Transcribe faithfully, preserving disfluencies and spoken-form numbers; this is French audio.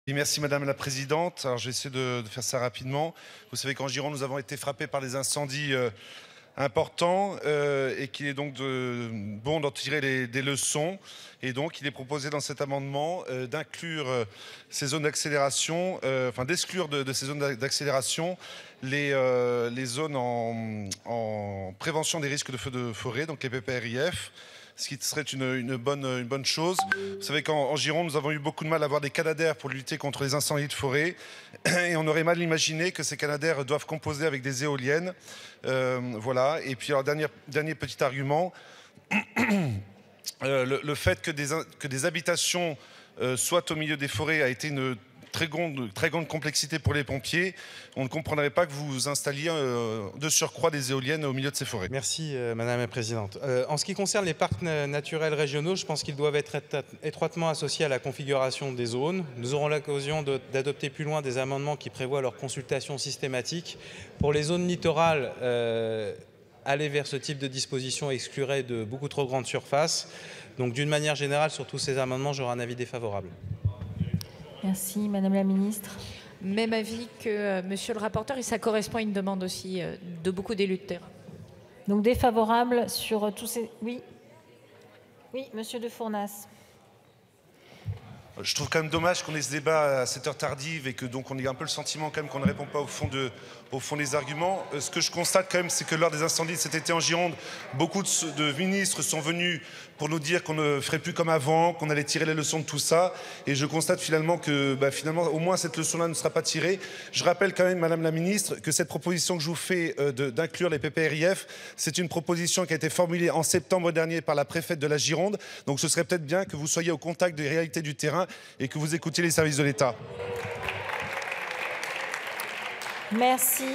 Et merci Madame la Présidente. Alors, je vais essayer de, de faire ça rapidement. Vous savez qu'en Gironde, nous avons été frappés par des incendies euh, importants euh, et qu'il est donc de, bon d'en tirer les, des leçons. Et donc, il est proposé dans cet amendement euh, d'inclure euh, ces zones d'accélération, euh, enfin d'exclure de, de ces zones d'accélération les, euh, les zones en, en prévention des risques de feux de forêt, donc les P P R I F. Ce qui serait une, une, bonne, une bonne chose. Vous savez qu'en Gironde, nous avons eu beaucoup de mal à avoir des canadaires pour lutter contre les incendies de forêt. Et on aurait mal imaginé que ces canadaires doivent composer avec des éoliennes. Euh, voilà. Et puis, alors, dernier, dernier petit argument. euh, le, le fait que des, que des habitations euh, soient au milieu des forêts a été une très grande, très grande complexité pour les pompiers. On ne comprendrait pas que vous installiez euh, de surcroît des éoliennes au milieu de ces forêts. Merci euh, Madame la Présidente. Euh, en ce qui concerne les parcs naturels régionaux, je pense qu'ils doivent être étroitement associés à la configuration des zones. Nous aurons l'occasion d'adopter plus loin des amendements qui prévoient leur consultation systématique. Pour les zones littorales, euh, aller vers ce type de disposition exclurait de beaucoup trop grandes surfaces. Donc d'une manière générale, sur tous ces amendements, j'aurai un avis défavorable. Merci. Madame la Ministre. Même avis que euh, Monsieur le rapporteur, et ça correspond à une demande aussi euh, de beaucoup d'élus de terrain. Donc défavorable sur tous ces... Oui. Oui, Monsieur de Fournas. Je trouve quand même dommage qu'on ait ce débat à cette heure tardive et que donc on ait un peu le sentiment quand même qu'on ne répond pas au fond, de, au fond des arguments. Euh, ce que je constate quand même, c'est que lors des incendies de cet été en Gironde, beaucoup de, de ministres sont venus pour nous dire qu'on ne ferait plus comme avant, qu'on allait tirer les leçons de tout ça. Et je constate finalement que bah, finalement, au moins cette leçon-là ne sera pas tirée. Je rappelle quand même, Madame la Ministre, que cette proposition que je vous fais euh, d'inclure les P P R I F, c'est une proposition qui a été formulée en septembre dernier par la préfète de la Gironde. Donc ce serait peut-être bien que vous soyez au contact des réalités du terrain et que vous écoutiez les services de l'État. Merci.